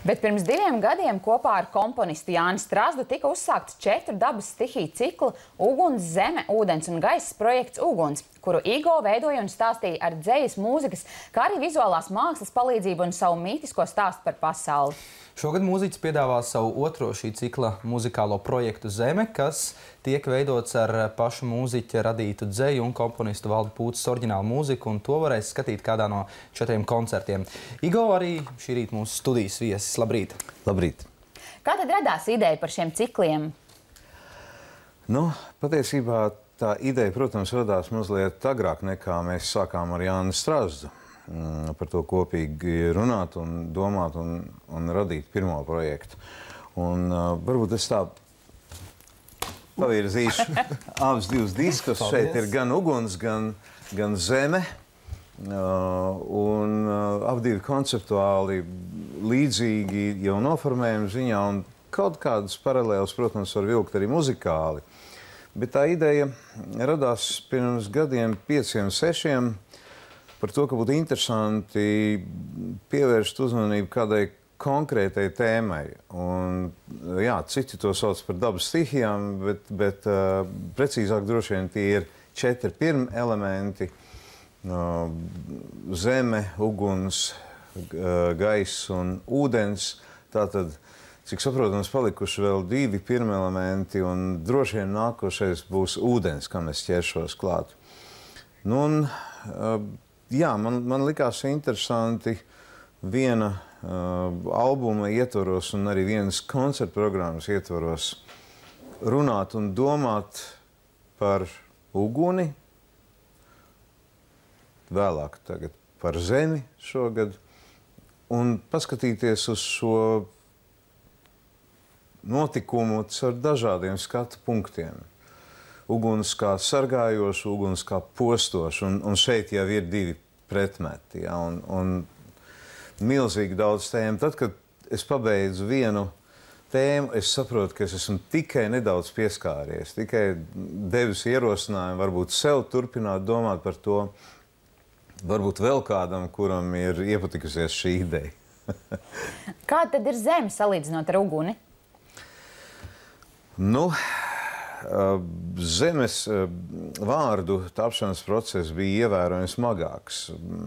Bet pirms 2 gadiem kopā ar komponistu Jāni Strazdu tika uzsākts 4 dabas stihiju cikla Uguns, zeme, ūdens un gaiss projekts Uguns, kuru Igo veidoja un stāstīja ar dzejas, mūzikas, kā arī vizuālās mākslas palīdzību un savu mītisko stāstu par pasauli. Šogad mūziķis piedāvā savu otro šī cikla muzikālo projektu Zeme, kas tiek veidots ar pašu mūziķa radītu dzeju un komponistu Valda Pūces oriģinālu mūziku, un to varēs skatīt kādā no 4 koncertiem. Igo arī šī rīta mūsu studijas viesis. Labrīt! Labrīt! Kā tad radās ideja par šiem cikliem? Nu, patiesībā tā ideja, protams, radās mazliet agrāk nekā mēs sākām ar Jāni Strazdu. Par to kopīgi runāt un domāt un radīt pirmo projektu. Un varbūt es tā pavirzīšu abus divus diskus. Šeit ir gan Uguns, gan Zeme. Un abi konceptuāli līdzīgi jau noformējuma ziņā, un kaut kādas paralēlas, protams, var vilkt arī muzikāli. Bet tā ideja radās pirms gadiem 5, 6 par to, ka būtu interesanti pievērst uzmanību kādai konkrētai tēmai. Un, jā, citi to sauc par dabas stihijām, bet precīzāk droši vien tie ir 4 pirmelementi - zeme, uguns, gaiss un ūdens. Tātad, cik saprotams, palikuši vēl 2 pirmelementi, un droši vien nākošais būs ūdens, kam es ķeršos klāt. Nu, un, jā, man likās interesanti viena albuma ietvaros un arī vienas koncerta programmas ietvaros runāt un domāt par uguni, vēlāk tagad par zemi šogad, un paskatīties uz šo notikumu ar dažādiem skatu punktiem. Uguns kā sargājošu, uguns kā postošu, un šeit jau ir 2 pretmeti, ja, un milzīgi daudz tēmu. Tad, kad es pabeidzu vienu tēmu, es saprotu, ka es esmu tikai nedaudz pieskāries, tikai devis ierosinājumu, varbūt sev turpināt domāt par to, varbūt vēl kādam, kuram ir iepatikusies šī ideja. Kā tad ir zeme salīdzinot ar uguni? Nu, zemes vārdu tapšanas process bija ievērojami smagāks.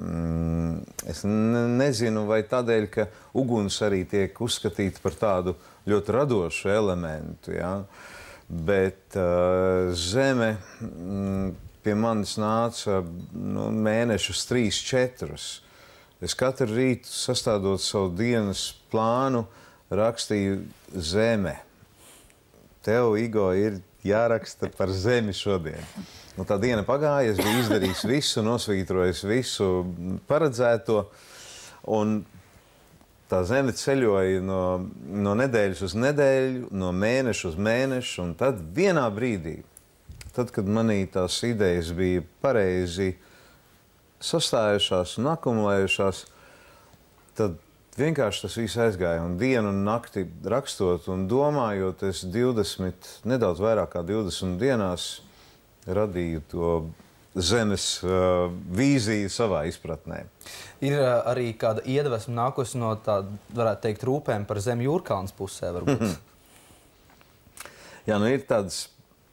Es nezinu, vai tādēļ, ka uguns arī tiek uzskatīta par tādu ļoti radošu elementu, ja? Bet zeme pie manis nāca mēnešus 3, 4. Es katru rītu, sastādot savu dienas plānu, rakstīju zeme. Tev, Igo, ir jāraksta par zemi šodien. Nu, tā diena pagāja, es biju izdarījis visu, nosvītrojis visu paredzēto, un tā zeme ceļoja no nedēļas uz nedēļu, no mēneša uz mēnešu, un tad vienā brīdī, tad, kad manī tās idejas bija pareizi sastājušās un akumulējušās, tad vienkārši tas viss aizgāja, un dienu un nakti rakstot un domājot, es 20, nedaudz vairāk kā 20 dienās radīju to zemes vīziju savā izpratnē. Ir arī kāda iedvesma nākusi no tāda, varētu teikt, rūpēm par zemi Jūrkalnes pusē, varbūt? Jā, nu ir tādas,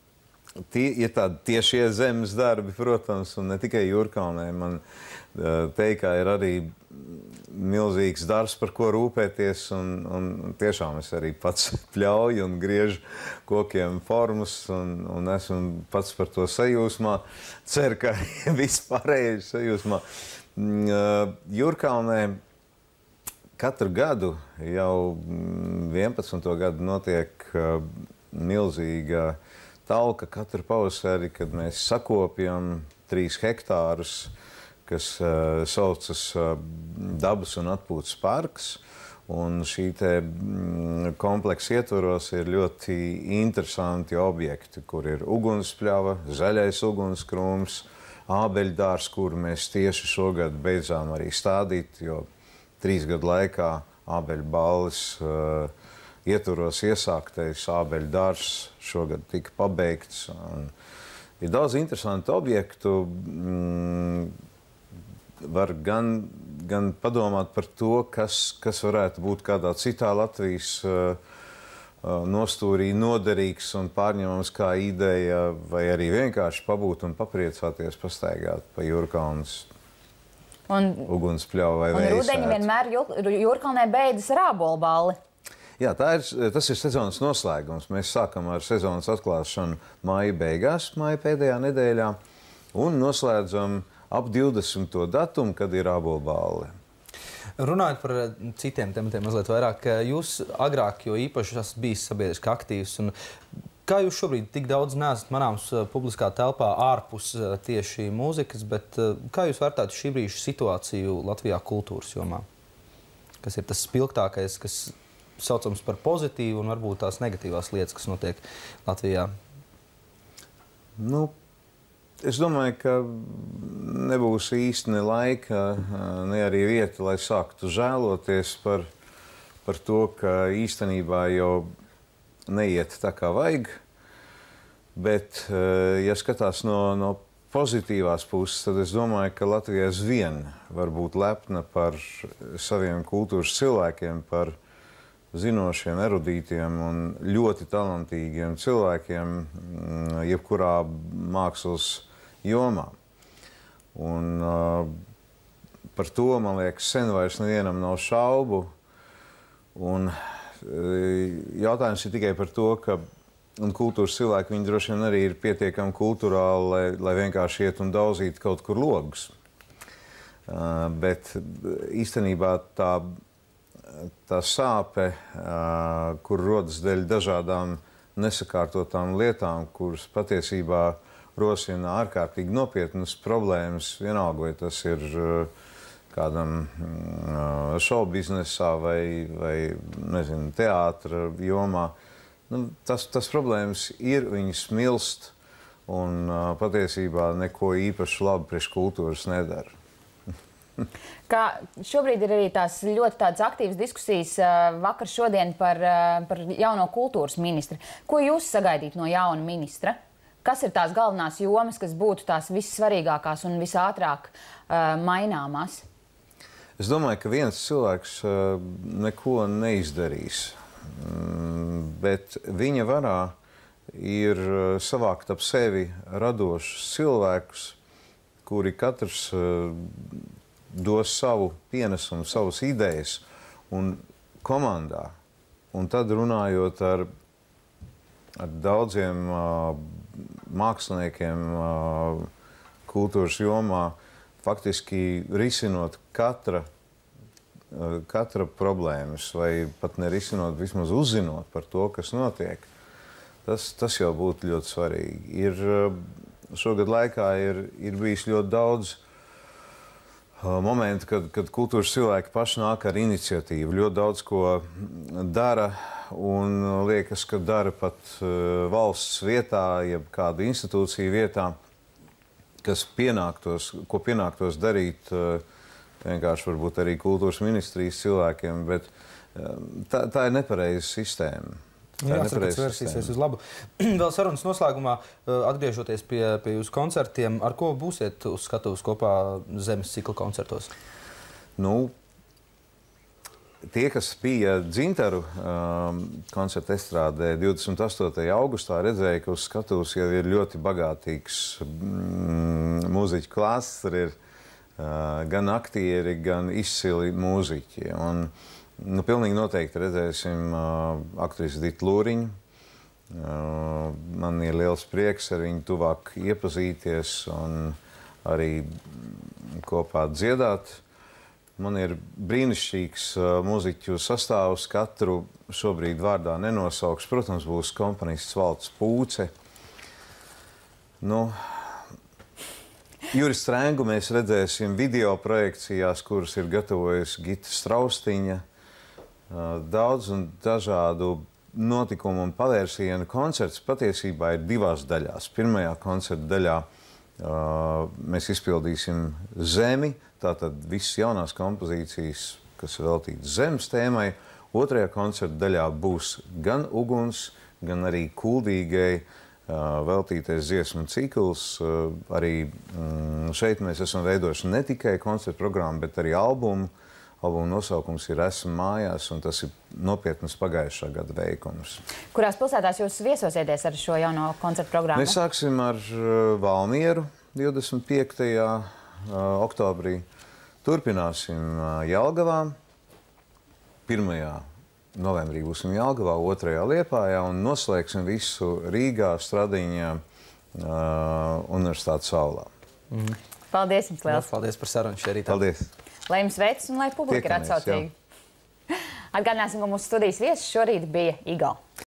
ir tādi tiešie zemes darbi, protams, un ne tikai Jūrkalnē. Man teikā ir arī milzīgs darbs, par ko rūpēties, un tiešām es arī pats pļauju un griežu kokiem formas, un esmu pats par to sajūsmā. Ceru, ka viss pārējais sajūsmā. Jūrkalnē katru gadu, jau 11. gadu, notiek milzīga talka katru pavasari, kad mēs sakopjam 3 hektārus, kas saucas dabas un atpūtas parks. Un šī te kompleksa ietvaros ir ļoti interesanti objekti, kur ir ugunspļava, zaļais ugunskrūms, ābeļdārs, kuru mēs tieši šogad beidzām arī stādīt, jo 3 gadu laikā ābeļu balles ietvaros iesāktais ābeļdārs šogad tika pabeigts. Ir daudz interesantu objektu. Var gan gan padomāt par to, kas varētu būt kādā citā Latvijas nostūrī noderīgs un pārņemams kā ideja, vai arī vienkārši pabūt un papriecāties, pastaigāt pa Jūrkalnas ugunspļauju vai vējas. Un rudeņi vienmēr Jūrkalnē beidzas ar ābolballi. Jā, tas ir sezonas noslēgums. Mēs sākam ar sezonas atklāšanu māja beigās, māja pēdējā nedēļā, un noslēdzam ap 20. datumu, kad ir ābolballi. Runājot par citiem tematiem mazliet vairāk, jūs agrāk, jo īpaši esat bijis sabiedriski aktīvs, un kā jūs šobrīd tik daudz neesat manāms publiskā telpā ārpus tieši mūzikas, bet kā jūs vērtētu šī brīža situāciju Latvijā kultūras jomā? Kas ir tas spilgtākais, kas saucams par pozitīvu un varbūt tās negatīvās lietas, kas notiek Latvijā? Nu, es domāju, ka nebūs īsti ne laika, ne arī vieta, lai sāktu žēloties par to, ka īstenībā jau neiet tā kā vajag. Bet, ja skatās no pozitīvās puses, tad es domāju, ka Latvija aizvien var būt lepna par saviem kultūras cilvēkiem, par zinošiem, erudītiem un ļoti talantīgiem cilvēkiem jebkurā mākslas jomā. Un par to, man liekas, sen vairs nevienam nav šaubu. Un jautājums ir tikai par to, ka kultūras cilvēki, viņi droši vien arī ir pietiekami kulturāli, lai vienkārši iet un daudzītu kaut kur logus. Bet īstenībā tā sāpe, kur rodas dēļ dažādām nesakārtotām lietām, kuras patiesībā rosina ārkārtīgi nopietnas problēmas, vienalga, vai tas ir kādam šovu biznesā vai nezinu, teātra jomā. Nu, tas problēmas ir, viņas smilst un patiesībā neko īpaši labi priekš kultūras nedara. Kā šobrīd ir arī tās ļoti tādas aktīvas diskusijas vakar šodien par jauno kultūras ministru. Ko jūs sagaidīt no jauna ministra? Kas ir tās galvenās jomas, kas būtu tās vissvarīgākās un visātrāk maināmās? Es domāju, ka viens cilvēks neko neizdarīs, bet viņa varā ir savākt ap sevi radošus cilvēkus, kuri katrs dos savu pienesumu, savas idejas un komandā. Un tad runājot ar daudziem māksliniekiem kultūras jomā, faktiski risinot katra problēmas, vai pat nerisinot, vismaz uzzinot par to, kas notiek. Tas jau būtu ļoti svarīgi. Šogad laikā ir bijis ļoti daudz momentu, kad kultūras cilvēki paši nāk ar iniciatīvu. Ļoti daudz ko dara un liekas, ka dara pat valsts vietā, jeb kādu institūciju vietā, ko pienāktos darīt vienkārši varbūt arī kultūras ministrijas cilvēkiem, bet tā ir nepareiza sistēma. Jāsaka, tas vērsīsies uz labu. Vēl sarunas noslēgumā, atgriežoties pie jūsu koncertiem, ar ko būsiet uz skatuves kopā Zemes cikla koncertos? Nu, tie, kas bija Dzintaru koncerta estrādē 28. augustā, redzēja, ka uz skatuves jau ir ļoti bagātīgs mūziķu klāsts. Tur ir gan aktieri, gan izcili mūziķi. Pilnīgi noteikti redzēsim aktrisi Ditu Lūriņu. Man ir liels prieks ar viņu tuvāk iepazīties un arī kopā dziedāt. Man ir brīnišķīgs mūziķu sastāvs, katru šobrīd vārdā nenosauks. Protams, būs komponists Valds Pūce. Juris Strēngu mēs redzēsim video projekcijās, kuras ir gatavojusi Gita Straustiņa. Daudz un dažādu notikumu un pavērsienu koncerts patiesībā ir divās daļās. Pirmajā koncerta daļā mēs izpildīsim Zemi, tātad visas jaunās kompozīcijas, kas ir veltītas zemes tēmai. Otrajā koncerta daļā būs gan uguns, gan arī kuldīgai veltītais dziesmu cikls. Arī šeit mēs esam veidojuši ne tikai koncertu programmu, bet arī albumu. Albuma nosaukums ir Esmu mājās, un tas ir nopietnas pagājušā gada veikums. Kurās pilsētās jūs viesosieties ar šo jauno koncertu programmu? Mēs sāksim ar Valmieru 25. oktobrī. Turpināsim Jelgavā. 1. novembrī būsim Jelgavā, 2. Liepājā un noslēgsim visu Rīgā, Stradiņā, Universitātes aulā. Paldies jums liels! Paldies par sarunu šeit rītā. Paldies! Lai jums veicas un lai publika ir atsaucīga. Atgādināsim, ka mūsu studijas viesis šorīt bija Igo.